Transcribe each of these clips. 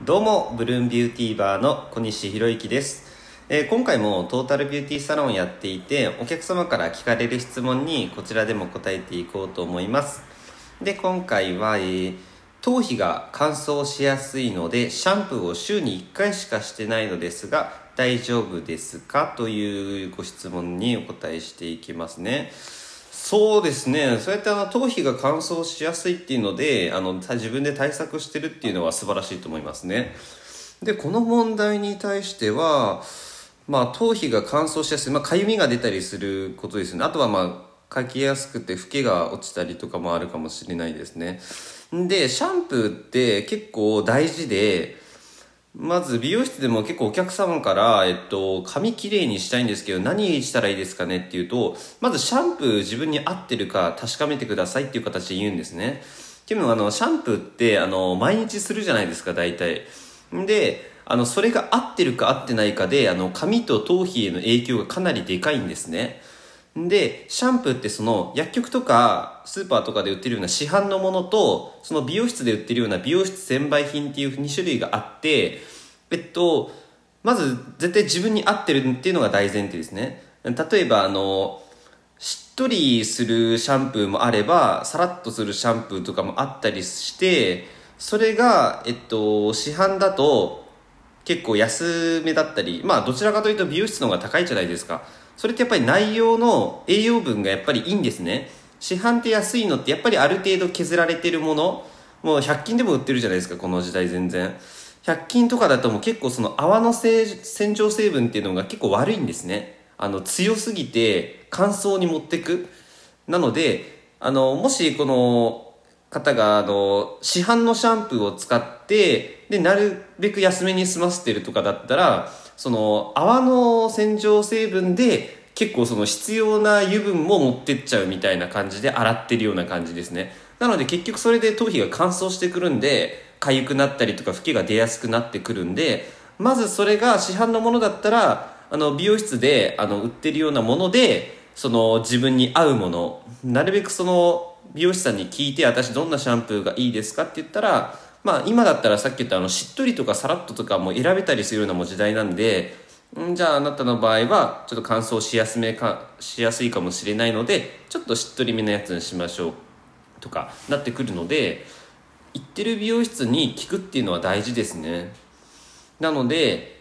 どうもブルーンビューティーバーの小西博之です。今回もトータルビューティーサロンをやっていて、お客様から聞かれる質問にこちらでも答えていこうと思います。で、今回は、頭皮が乾燥しやすいのでシャンプーを週に1回しかしてないのですが大丈夫ですかというご質問にお答えしていきますね。そうですね。そうやって頭皮が乾燥しやすいっていうので自分で対策してるっていうのは素晴らしいと思いますね。でこの問題に対しては頭皮が乾燥しやすい、かゆみが出たりすることですね。あとはかきやすくてフケが落ちたりとかもあるかもしれないですね。でシャンプーって結構大事で、まず美容室でも結構お客様から髪きれいにしたいんですけど何したらいいですかねっていうと、まずシャンプー自分に合ってるか確かめてくださいっていう形で言うんですね。っていうのはシャンプーって毎日するじゃないですか大体で、それが合ってるか合ってないかで髪と頭皮への影響がかなりでかいんですね。でシャンプーってその薬局とかスーパーとかで売ってるような市販のものと、その美容室で売ってるような美容室専売品っていう2種類があって、まず絶対自分に合ってるっていうのが大前提ですね。例えばしっとりするシャンプーもあればサラッとするシャンプーとかもあったりして、それが市販だと結構安めだったり、どちらかというと美容室の方が高いじゃないですか。それってやっぱり内容の栄養分がやっぱりいいんですね。市販って安いのってやっぱりある程度削られてるもの、もう100均でも売ってるじゃないですかこの時代。全然100均とかだともう結構その泡の洗浄成分っていうのが結構悪いんですね。強すぎて乾燥に持ってく。なのでもしこの方が市販のシャンプーを使ってでなるべく安めに済ませてるとかだったら、その泡の洗浄成分で結構その必要な油分も持ってっちゃうみたいな感じで洗ってるような感じですね。なので結局それで頭皮が乾燥してくるんで痒くなったりとかフケが出やすくなってくるんで、まずそれが市販のものだったら美容室で売ってるようなもので、その自分に合うもの、なるべくその美容師さんに聞いて私どんなシャンプーがいいですかって言ったら、今だったらさっき言ったしっとりとかサラッととかも選べたりするようなもう時代なんで、じゃああなたの場合はちょっと乾燥しやすいかもしれないのでちょっとしっとりめのやつにしましょうとかなってくるので、行ってる美容室に聞くっていうのは大事ですね。なので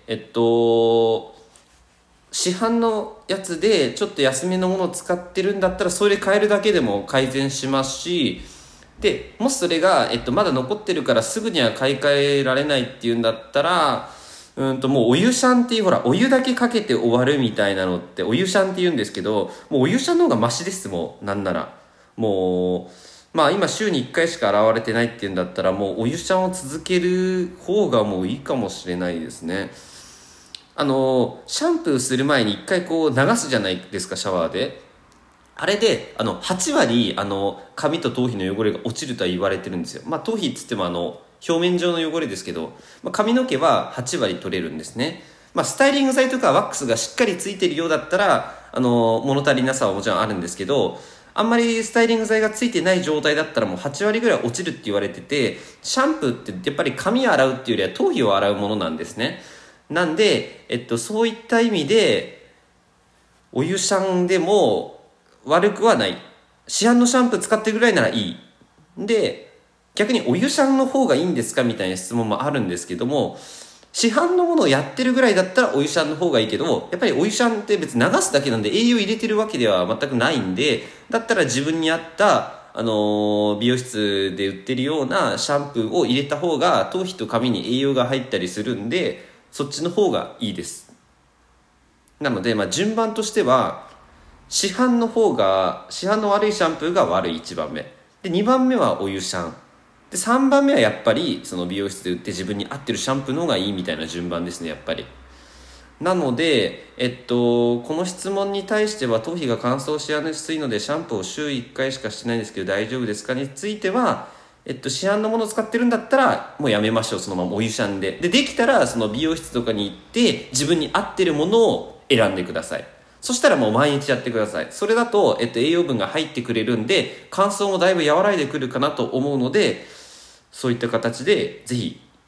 市販のやつでちょっと安めのものを使ってるんだったらそれ変えるだけでも改善しますし、でもしそれが、まだ残ってるからすぐには買い替えられないっていうんだったらもうお湯シャンっていう、ほらお湯だけかけて終わるみたいなのってお湯シャンって言うんですけど、もうお湯シャンの方がマシです。もうなんならもう今週に1回しか洗われてないっていうんだったらもうお湯シャンを続ける方がもういいかもしれないですね。シャンプーする前に1回こう流すじゃないですかシャワーで。あれで8割髪と頭皮の汚れが落ちるとは言われてるんですよ。頭皮っつっても表面上の汚れですけど、髪の毛は8割取れるんですね。スタイリング剤とかワックスがしっかりついてるようだったら物足りなさはもちろんあるんですけど、あんまりスタイリング剤がついてない状態だったらもう8割ぐらい落ちるって言われてて、シャンプーってやっぱり髪を洗うっていうよりは頭皮を洗うものなんですね。なんで、そういった意味でお湯シャンでも悪くはない。市販のシャンプー使ってるぐらいならいい。で、逆にお湯シャンの方がいいんですかみたいな質問もあるんですけども、市販のものをやってるぐらいだったらお湯シャンの方がいいけど、やっぱりお湯シャンって別に流すだけなんで栄養入れてるわけでは全くないんで、だったら自分に合った美容室で売ってるようなシャンプーを入れた方が頭皮と髪に栄養が入ったりするんで、そっちの方がいいです。なので、順番としては市販の悪いシャンプーが悪い1番目で、2番目はお湯シャンで、3番目はやっぱりその美容室で売って自分に合ってるシャンプーの方がいいみたいな順番ですね、やっぱり。なので、この質問に対しては頭皮が乾燥しやすいのでシャンプーを週1回しかしてないんですけど大丈夫ですかについては、市販のものを使ってるんだったらもうやめましょう。そのままお湯シャンでできたらその美容室とかに行って自分に合ってるものを選んでください。そしたらもう毎日やってください。それだと、栄養分が入ってくれるんで乾燥もだいぶ和らいでくるかなと思うので、そういった形でぜひ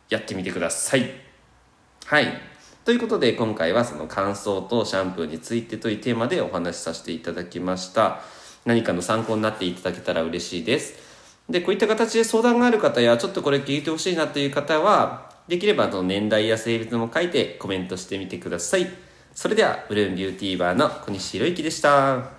やってみてください。はい。ということで今回はその乾燥とシャンプーについてというテーマでお話しさせていただきました。何かの参考になっていただけたら嬉しいです。で、こういった形で相談がある方やちょっとこれ聞いてほしいなという方は、できれば年代や性別も書いてコメントしてみてください。それではブルーンビューティーバーの小西博之でした。